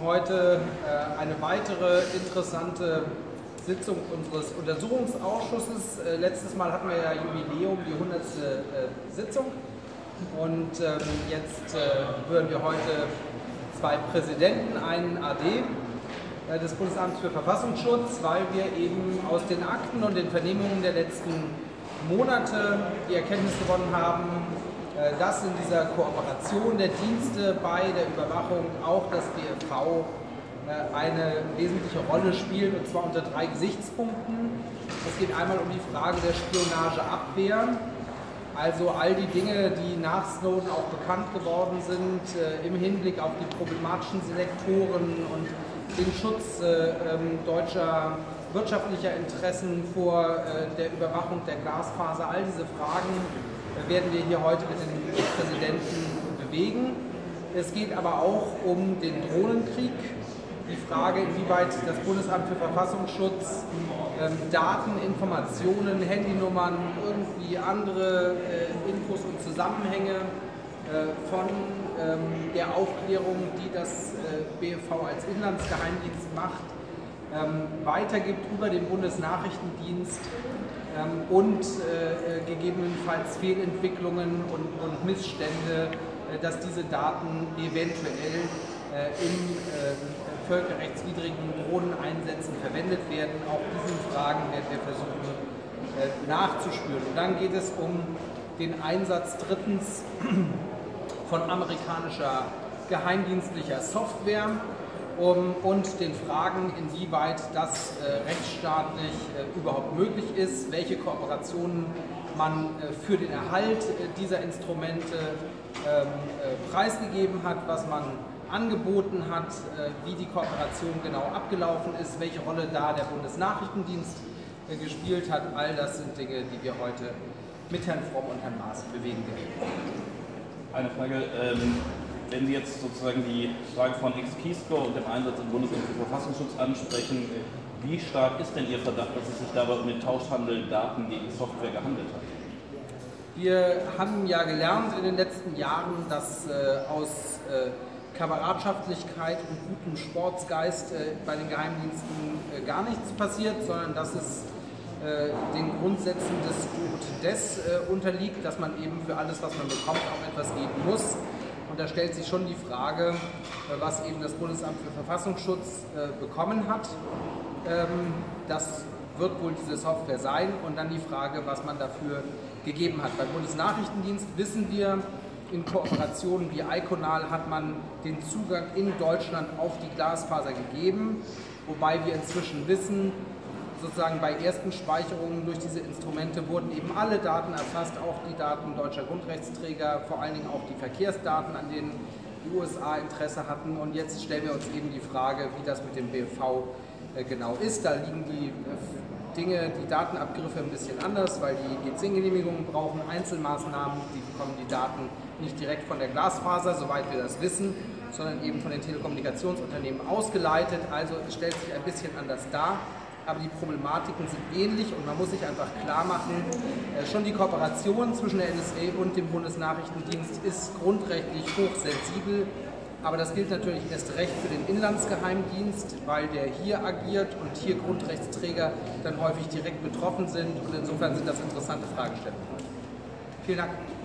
heute eine weitere interessante Sitzung unseres Untersuchungsausschusses. Letztes Mal hatten wir ja Jubiläum, die 100. Sitzung. Und jetzt hören wir heute zwei Präsidenten, einen AD des Bundesamts für Verfassungsschutz, weil wir eben aus den Akten und den Vernehmungen der letzten Monate die Erkenntnis gewonnen haben, dass in dieser Kooperation der Dienste bei der Überwachung auch das BfV eine wesentliche Rolle spielt, und zwar unter drei Gesichtspunkten. Es geht einmal um die Frage der Spionageabwehr, also all die Dinge, die nach Snowden auch bekannt geworden sind, im Hinblick auf die problematischen Selektoren und den Schutz deutscher wirtschaftlicher Interessen vor der Überwachung der Glasfaser. All diese Fragen werden wir hier heute mit den Präsidenten bewegen. Es geht aber auch um den Drohnenkrieg, die Frage, inwieweit das Bundesamt für Verfassungsschutz Daten, Informationen, Handynummern, irgendwie andere Infos und Zusammenhänge von der Aufklärung, die das BfV als Inlandsgeheimdienst macht, weitergibt über den Bundesnachrichtendienst und gegebenenfalls Fehlentwicklungen und Missstände, dass diese Daten eventuell in völkerrechtswidrigen Drohneneinsätzen verwendet werden. Auch diesen Fragen werden wir versuchen nachzuspüren. Und dann geht es um den Einsatz drittens von amerikanischer geheimdienstlicher Software und den Fragen, inwieweit das rechtsstaatlich überhaupt möglich ist, welche Kooperationen man für den Erhalt dieser Instrumente preisgegeben hat, was man angeboten hat, wie die Kooperation genau abgelaufen ist, welche Rolle da der Bundesnachrichtendienst gespielt hat. All das sind Dinge, die wir heute mit Herrn Fromm und Herrn Maaßen bewegen werden. Eine Frage, wenn Sie jetzt sozusagen die Frage von Ex-Keyscore und dem Einsatz im Bundesamt für Verfassungsschutz ansprechen, wie stark ist denn Ihr Verdacht, dass es sich dabei um den Tauschhandel Daten gegen Software gehandelt hat? Wir haben ja gelernt in den letzten Jahren, dass aus Kameradschaftlichkeit und gutem Sportsgeist bei den Geheimdiensten gar nichts passiert, sondern dass es den Grundsätzen des Gut des unterliegt, dass man eben für alles, was man bekommt, auch etwas geben muss. Und da stellt sich schon die Frage, was eben das Bundesamt für Verfassungsschutz bekommen hat. Das wird wohl diese Software sein, und dann die Frage, was man dafür gegeben hat. Beim Bundesnachrichtendienst wissen wir, in Kooperationen wie Iconal hat man den Zugang in Deutschland auf die Glasfaser gegeben, wobei wir inzwischen wissen, sozusagen bei ersten Speicherungen durch diese Instrumente wurden eben alle Daten erfasst, auch die Daten deutscher Grundrechtsträger, vor allen Dingen auch die Verkehrsdaten, an denen die USA Interesse hatten. Und jetzt stellen wir uns eben die Frage, wie das mit dem BfV genau ist. Da liegen die Dinge, die Datenabgriffe ein bisschen anders, weil die G10-Genehmigungen brauchen Einzelmaßnahmen, die bekommen die Daten nicht direkt von der Glasfaser, soweit wir das wissen, sondern eben von den Telekommunikationsunternehmen ausgeleitet. Also es stellt sich ein bisschen anders dar, aber die Problematiken sind ähnlich, und man muss sich einfach klar machen, schon die Kooperation zwischen der NSA und dem Bundesnachrichtendienst ist grundrechtlich hochsensibel. Aber das gilt natürlich erst recht für den Inlandsgeheimdienst, weil der hier agiert und hier Grundrechtsträger dann häufig direkt betroffen sind. Und insofern sind das interessante Fragestellungen. Vielen Dank.